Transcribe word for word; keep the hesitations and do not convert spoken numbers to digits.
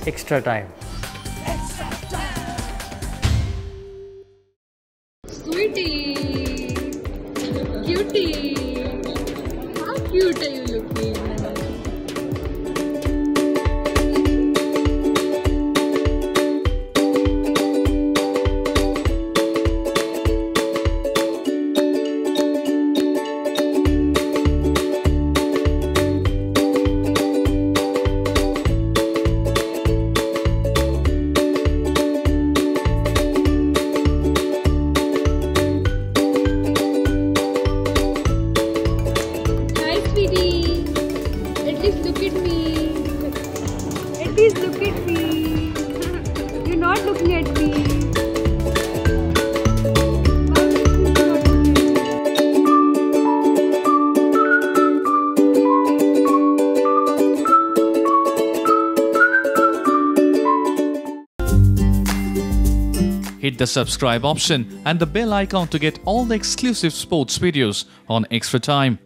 Extra Time. Sweetie, cutie, how cute are you looking? At least look at me. At least look at me. You're not looking at me. Hit the subscribe option and the bell icon to get all the exclusive sports videos on Extra Time.